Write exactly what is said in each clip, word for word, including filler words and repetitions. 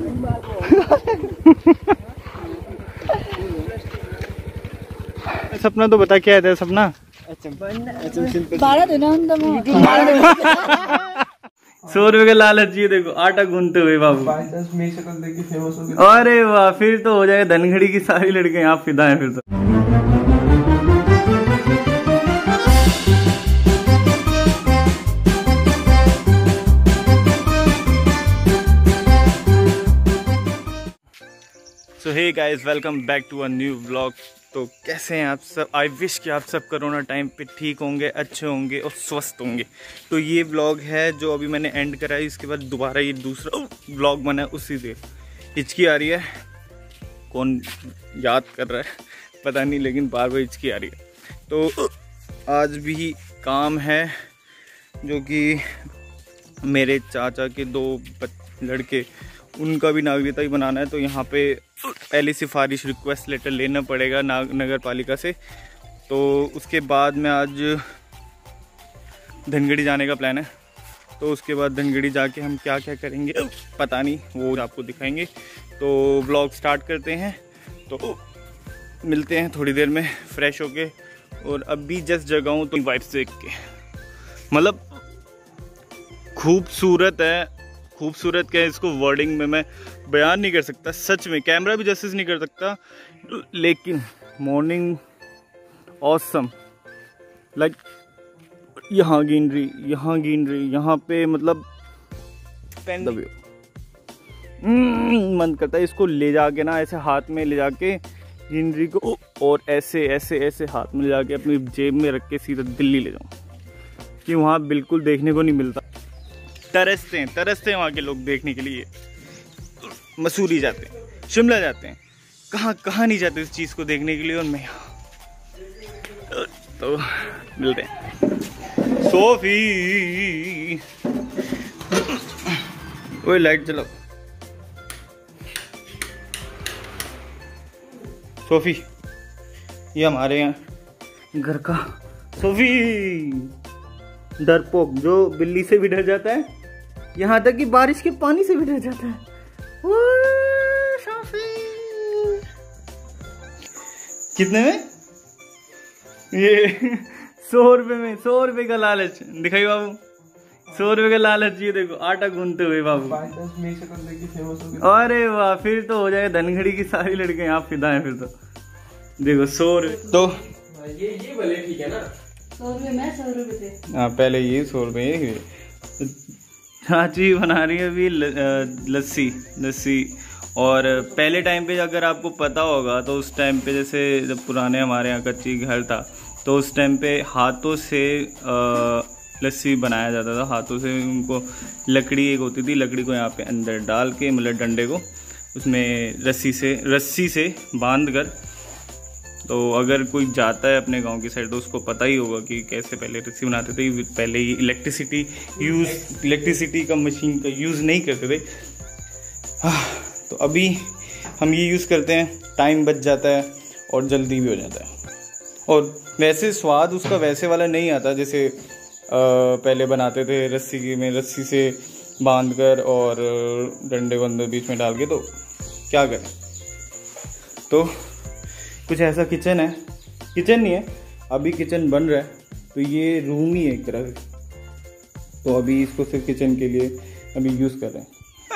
सपना तो बता क्या है सपना? सौ रुपए का लालच जी, देखो आटा गूंथते हुए बाबू। अरे वाह, फिर तो हो जाएगा धनगढ़ी की सारी लड़कियां यहाँ फिदा है फिर तो। So hey guys, welcome back to a new vlog. तो कैसे हैं आप सब? आई विश कि आप सब कोरोना टाइम पे ठीक होंगे, अच्छे होंगे और स्वस्थ होंगे। तो ये व्लॉग है जो अभी मैंने एंड करा है, इसके बाद दोबारा ये दूसरा व्लॉग बना है। उसी से हिचकी आ रही है, कौन याद कर रहा है पता नहीं, लेकिन बार बार हिचकी आ रही है। तो आज भी काम है जो कि मेरे चाचा के दो लड़के, उनका भी नागरिकता ही बनाना है। तो यहाँ पे पहली सिफारिश रिक्वेस्ट लेटर लेना पड़ेगा नगर पालिका से। तो उसके बाद में आज धनगढ़ी जाने का प्लान है। तो उसके बाद धनगढ़ी जाके हम क्या क्या करेंगे पता नहीं, वो आपको दिखाएंगे। तो व्लॉग स्टार्ट करते हैं। तो मिलते हैं थोड़ी देर में फ्रेश होके। और अभी जस्ट जगह हूँ तो वाइब्स देख के, मतलब खूबसूरत है। खूबसूरत क्या है, इसको वर्डिंग में मैं बयान नहीं कर सकता। सच में कैमरा भी जस्टिस नहीं कर सकता। लेकिन मॉर्निंग ऑसम, लाइक यहाँ ग्रीनरी, यहाँ ग्रीनरी, यहाँ पे मतलब पेन दबे मन करता है इसको ले जाके ना, ऐसे हाथ में ले जाके ग्रीनरी को, और ऐसे ऐसे ऐसे हाथ में ले जाके अपनी जेब में रख के सीधा दिल्ली ले जाऊँ, कि वहाँ बिल्कुल देखने को नहीं मिलता। तरसते हैं तरसते हैं वहाँ के लोग देखने के लिए। मसूरी जाते हैं, शिमला जाते हैं, कहाँ कहाँ नहीं जाते इस चीज़ को देखने के लिए। और मैं यहाँ तो मिलते हैं। सोफी, ओए लाइट चलाओ। सोफी, ये हमारे यहाँ घर का सोफी डरपोक, जो बिल्ली से भी डर जाता है, यहाँ तक कि बारिश के पानी से भी डर जाता है। कितने में? ये सौ रुपए में, सौ रुपए का लालच दिखाई बाबू, सौ रुपए का लालच। ये देखो आटा गूंथते हुए बाबू। अरे वाह, फिर तो हो जाएगा धनगढ़ी की सारी लड़कियां यहाँ फिदा है फिर तो। देखो सौ रुपए तो ये ये भले ठीक है ना, सौ रुपए में सौ रुपए थे। हाँ पहले ये सौ रुपये। चाची बना रही है अभी लस्सी लस्सी। और पहले टाइम पे अगर आपको पता होगा तो उस टाइम पे जैसे जब पुराने हमारे यहाँ कच्ची घर था, तो उस टाइम पे हाथों से आ, लस्सी बनाया जाता था। हाथों से उनको लकड़ी एक होती थी, लकड़ी को यहाँ पे अंदर डाल के, मतलब डंडे को उसमें रस्सी से रस्सी से बांध कर। तो अगर कोई जाता है अपने गांव की साइड तो उसको पता ही होगा कि कैसे पहले रस्सी बनाते थे। पहले ही इलेक्ट्रिसिटी यूज़ इलेक्ट्रिसिटी का मशीन का यूज़ नहीं करते थे। तो अभी हम ये यूज़ करते हैं, टाइम बच जाता है और जल्दी भी हो जाता है। और वैसे स्वाद उसका वैसे वाला नहीं आता जैसे आ, पहले बनाते थे रस्सी की में, रस्सी से बांध कर और डंडे को अंदर बीच में डाल के। तो क्या करें, तो कुछ ऐसा किचन है, किचन नहीं है अभी, किचन बन रहा है। तो ये रूम ही है एक तरह से। तो अभी इसको सिर्फ किचन के लिए अभी यूज़ कर रहे हैं।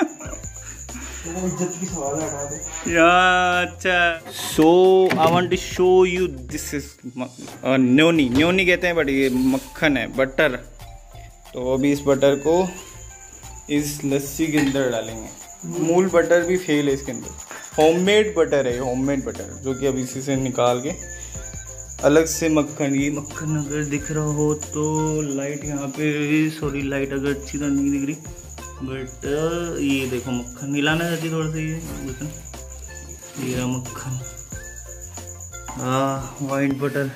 इज्जत की सवाल हटा दे यार। अच्छा, so I want to show you, this is न्योनी, न्योनी कहते हैं बट ये मक्खन है, बटर। तो अभी इस बटर को इस लस्सी के अंदर डालेंगे। मूल बटर भी फेल है इसके अंदर, होममेड बटर है, होममेड बटर, जो कि अब इसी से निकाल के अलग से मक्खन। ये मक्खन अगर दिख रहा हो तो लाइट यहाँ पे, सॉरी लाइट अगर अच्छी तरह नहीं दिख रही, बट ये देखो मक्खन मिलाना चाहती थोड़ा सा। ये मक्खन, ये मक्खन, हाँ वाइट बटर।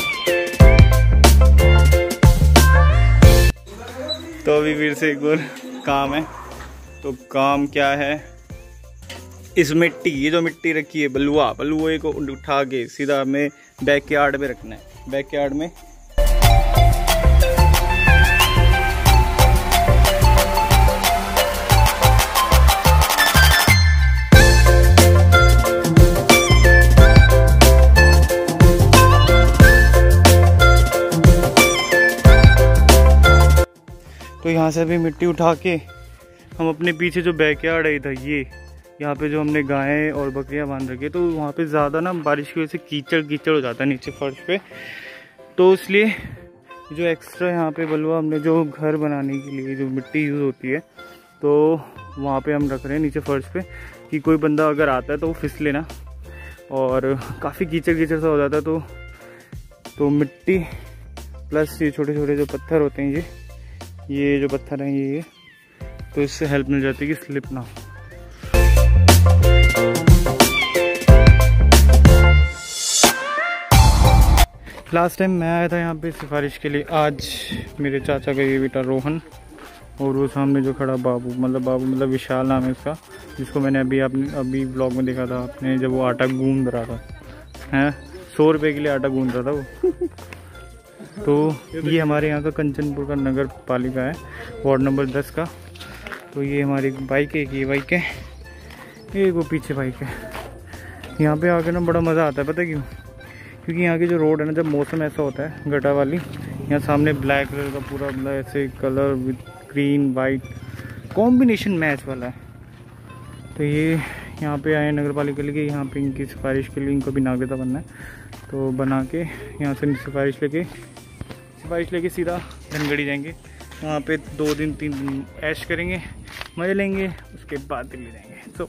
तो अभी फिर से एक बार काम है। तो काम क्या है, इस मिट्टी, ये जो मिट्टी रखी है बलुआ, बलुए को उठा के सीधा हमें बैकयार्ड में रखना है। बैकयार्ड में तो यहाँ से अभी मिट्टी उठा के हम अपने पीछे जो बैकयार्ड है था, ये यहाँ पे जो हमने गायें और बकरियाँ बांध रखी है, तो वहाँ पे ज़्यादा ना बारिश की वजह से कीचड़ कीचड़ हो जाता है नीचे फर्श पे। तो इसलिए जो एक्स्ट्रा यहाँ पे बलुआ हमने जो घर बनाने के लिए जो मिट्टी यूज़ होती है, तो वहाँ पे हम रख रहे हैं नीचे फर्श पे, कि कोई बंदा अगर आता है तो वो फिसले ना। और काफ़ी कीचड़ कीचड़ सा हो जाता है, तो तो मिट्टी प्लस ये छोटे छोटे जो पत्थर होते हैं, ये ये जो पत्थर हैं ये, तो इससे हेल्प मिल जाती है कि स्लिप ना हो। लास्ट टाइम मैं आया था यहाँ पे सिफारिश के लिए, आज मेरे चाचा का ये बेटा रोहन और वो सामने जो खड़ा बाबू, मतलब बाबू मतलब विशाल नाम है उसका, जिसको मैंने अभी आपने अभी ब्लॉग में देखा था आपने, जब वो आटा गूंद रहा था, हैं सौ रुपये के लिए आटा गूंद रहा था वो। तो ये हमारे यहाँ का कंचनपुर का नगर पालिका है, वार्ड नंबर दस का। तो ये हमारी बाइक है, एक ये बाइक है, एक वो पीछे बाइक है। यहाँ पे आके ना बड़ा मज़ा आता है, पता है क्यों? क्योंकि यहाँ की जो रोड है ना, जब मौसम ऐसा होता है गटा वाली, यहाँ सामने ब्लैक कलर का पूरा मतलब ऐसे colour with green white combination match वाला है। तो ये यहाँ पे आए नगर पालिका के लिए, यहाँ पे इनकी सिफारिश के लिए इनको भी नागरिकता बनना है, तो बना के यहाँ से सिफारिश लेके सिफारिश लेके सीधा धनगढ़ी जाएंगे। वहाँ पे दो दिन तीन दिन ऐश करेंगे, मज़े लेंगे, उसके बाद दिल्ली जाएंगे। सो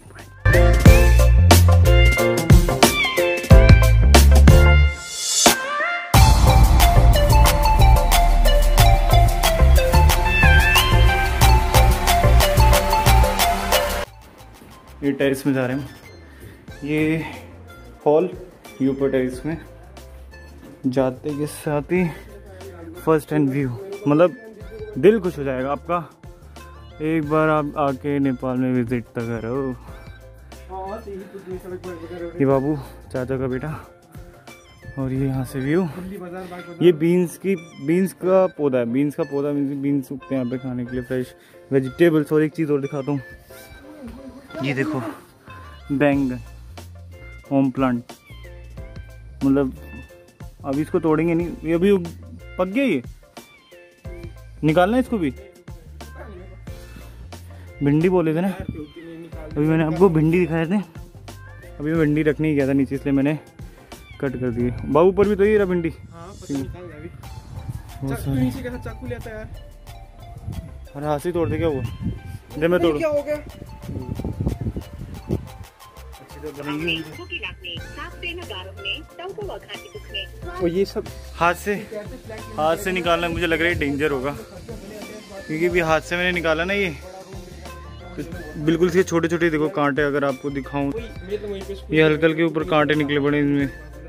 ये टेरिस में जा रहे हैं, ये हॉल ये ऊपर टेरिस में जाते के साथ ही फर्स्ट हैंड व्यू, मतलब दिल खुश हो जाएगा आपका। एक बार आप आके नेपाल में विजिट तो करो। ये बाबू चाचा का बेटा, और ये यहाँ से व्यू, ये बीन्स की बीन्स का पौधा है, बीन्स का पौधा बीन्स उगते हैं यहाँ पे खाने के लिए, फ्रेश वेजिटेबल्स। और एक चीज़ और दिखाता हूँ, ये देखो बैंगन होम प्लांट, मतलब अभी इसको तोड़ेंगे नहीं, ये अभी पक गया, ये निकालना है इसको भी। भिंडी बोले थे ना, अभी मैंने आपको भिंडी दिखाए थे, अभी मैं भिंडी रखने ही गया था नीचे, इसलिए मैंने कट कर दिए। बाबू पर भी तो ये रहा भिंडी, अरे हाथ से तोड़ दे क्या हुआ, जब मैं तोड़ वो ये सब हाथ से हाथ से निकालना मुझे लग रहा है डेंजर होगा, क्योंकि भी हाथ से मैंने निकाला ना, ये तो बिल्कुल से छोटे छोटे देखो कांटे, अगर आपको दिखाऊं ये हल्के हल्के ऊपर कांटे निकले पड़े इनमें,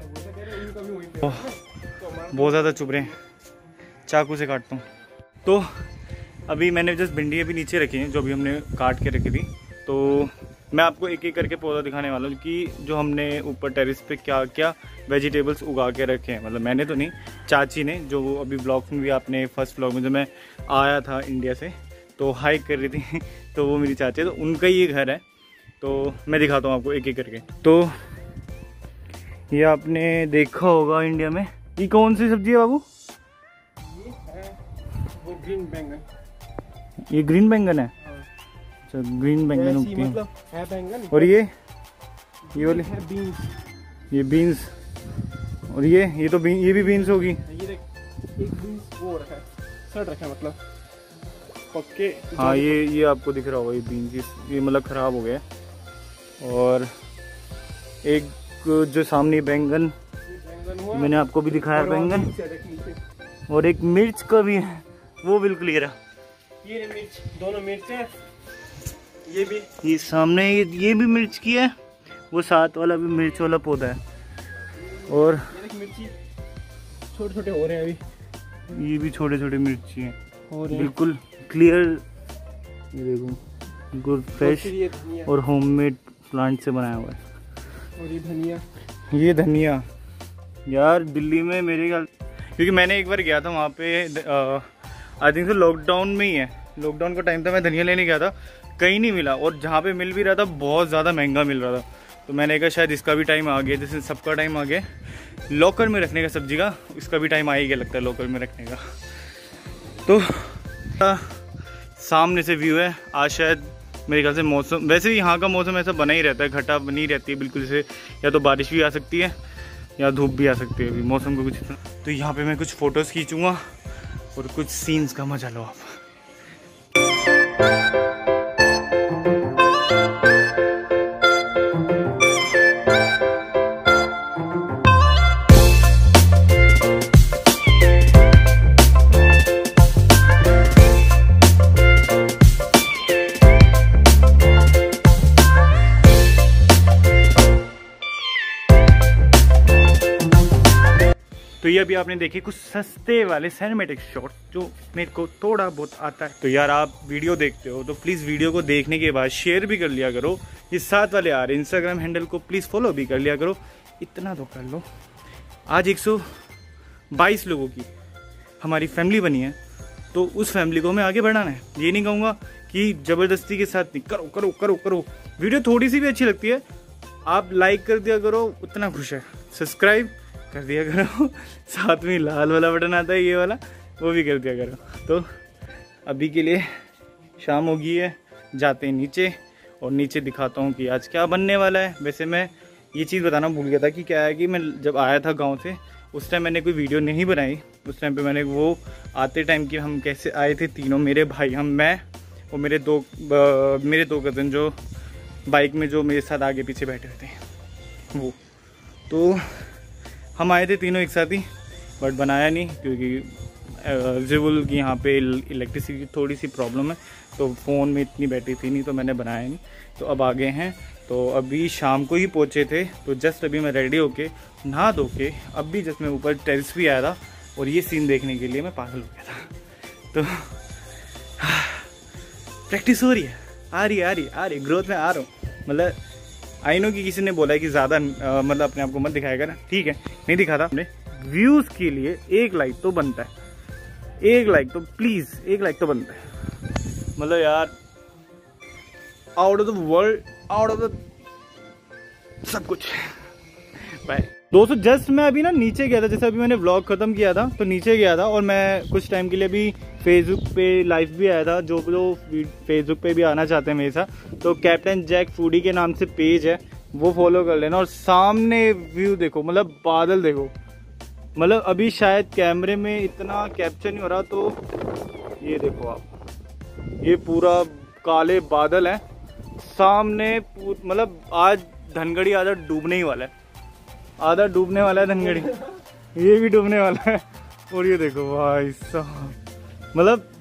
बहुत ज़्यादा चुभ रहे हैं, चाकू से काटता हूँ। तो अभी मैंने जस्ट भिंडी अभी नीचे रखी हैं, जो अभी हमने काट के रखी थी, तो मैं आपको एक एक करके पौधा दिखाने वाला हूँ कि जो हमने ऊपर टेरिस पे क्या क्या वेजिटेबल्स उगा के रखे हैं। मतलब मैंने तो नहीं, चाची ने, जो अभी ब्लॉग में भी आपने फर्स्ट ब्लॉग में जब मैं आया था इंडिया से तो हाइक कर रही थी तो वो मेरी चाची है, तो उनका ही ये घर है, तो मैं दिखाता हूँ आपको एक एक करके। तो ये आपने देखा होगा इंडिया में, ये कौन सी सब्जी है बाबू? ये है वो ग्रीन बैंगन, ये ग्रीन बैंगन है, अच्छा ग्रीन बैंगन उगती है, मतलब है बैंगन। और ये ये वाले है बीन्स, ये बीन्स, और ये ये तो बीन, ये भी बीन्स होगी। ये देख एक बीन्स वो रखा है, सड़ रखा है मतलब पक्के। हाँ ये ये आपको दिख रहा होगा, ये बीन्स ये मतलब खराब हो गया। और एक जो सामने बैंगन मैंने आपको भी दिखाया बैंगन, और एक मिर्च का भी है, वो बिल्कुल ये रहा, ये मिर्च, दोनों मिर्च है। ये भी ये सामने ये, ये भी मिर्च की है, वो साथ वाला भी मिर्च वाला पौधा है। और ये देख मिर्ची छोटे छोटे हो रहे हैं अभी, ये भी छोटे छोटे मिर्ची हैं, और बिल्कुल क्लियर ये देखो गुड फ्रेश ये धनिया और होममेड प्लांट से बनाया हुआ है। और ये धनिया, ये धनिया यार दिल्ली में मेरे ख्याल, क्योंकि मैंने एक बार गया था वहाँ पे, आई थिंक तो लॉकडाउन में ही है, लॉकडाउन का टाइम था, मैं धनिया लेने गया था, कहीं नहीं मिला, और जहाँ पे मिल भी रहा था बहुत ज़्यादा महंगा मिल रहा था। तो मैंने कहा शायद इसका भी टाइम आ गया, जैसे सबका टाइम आ गया लॉकर में रखने का सब्जी का, इसका भी टाइम आ ही गया लगता है लॉकर में रखने का। तो सामने से व्यू है, आज शायद मेरे ख्याल से मौसम, वैसे भी यहाँ का मौसम ऐसा बना ही रहता है, घटा बनी रहती है बिल्कुल से, या तो बारिश भी आ सकती है या धूप भी आ सकती है, अभी मौसम को कुछ इतना। तो यहाँ पे मैं कुछ फ़ोटोज़ खींचूँगा और कुछ सीन्स का मजा लो आप। तो ये अभी आपने देखे कुछ सस्ते वाले सिनेमैटिक शॉट्स जो मेरे को थोड़ा बहुत आता है। तो यार आप वीडियो देखते हो तो प्लीज़ वीडियो को देखने के बाद शेयर भी कर लिया करो, ये साथ वाले आ रहे इंस्टाग्राम हैंडल को प्लीज़ फॉलो भी कर लिया करो, इतना तो कर लो। आज एक सौ बाईस लोगों की हमारी फैमिली बनी है, तो उस फैमिली को हमें आगे बढ़ाना है। ये नहीं कहूँगा कि ज़बरदस्ती के साथ नहीं, करो करो करो करो। वीडियो थोड़ी सी भी अच्छी लगती है आप लाइक कर दिया करो, उतना खुश है। सब्सक्राइब कर दिया करो, साथ में लाल वाला बटन आता है ये वाला, वो भी कर दिया करो। तो अभी के लिए शाम हो गई है, जाते हैं नीचे, और नीचे दिखाता हूँ कि आज क्या बनने वाला है। वैसे मैं ये चीज़ बताना भूल गया था कि क्या है कि मैं जब आया था गांव से उस टाइम मैंने कोई वीडियो नहीं बनाई। उस टाइम पे मैंने वो आते टाइम कि हम कैसे आए थे तीनों, मेरे भाई, हम, मैं और मेरे दो आ, मेरे दो कज़न जो बाइक में जो मेरे साथ आगे पीछे बैठे हुए थे, वो तो हम आए थे तीनों एक साथ ही, बट बनाया नहीं क्योंकि जिबुल की यहाँ पे इलेक्ट्रिसिटी की थोड़ी सी प्रॉब्लम है, तो फ़ोन में इतनी बैटरी थी नहीं, तो मैंने बनाया नहीं। तो अब आ गए हैं, तो अभी शाम को ही पहुँचे थे, तो जस्ट अभी मैं रेडी होके नहा धो के अब भी जस्ट मैं ऊपर टेरेस भी आया था, और ये सीन देखने के लिए मैं पागल हो गया था। तो प्रैक्टिस हो रही है, आ रही आ रही आ रही ग्रोथ में आ रहा हूँ। मतलब आई नो कि किसी ने बोला है कि ज़्यादा मतलब अपने आप को मत दिखाएगा ना, ठीक है नहीं दिखाता। हमने व्यूज़ के लिए एक लाइक तो बनता है, एक लाइक तो प्लीज़ एक लाइक तो बनता है। मतलब यार out of the world, out of the सब कुछ। बाय दोस्तों, जस्ट मैं अभी ना नीचे गया था, जैसे अभी मैंने व्लॉग खत्म किया था तो नीचे गया था, और मैं कुछ टाइम के लिए अभी फेसबुक पे लाइव भी आया था। जो जो फेसबुक पे भी आना चाहते हैं मेरे साथ, तो कैप्टन जैक फूडी के नाम से पेज है, वो फॉलो कर लेना। और सामने व्यू देखो, मतलब बादल देखो, मतलब अभी शायद कैमरे में इतना कैप्चर नहीं हो रहा, तो ये देखो आप, ये पूरा काले बादल हैं सामने। मतलब आज धनगढ़ी आधा डूबने ही वाला है, आधा डूबने वाला है धनगढ़ी, ये भी डूबने वाला है। और ये देखो भाई साहब, मतलब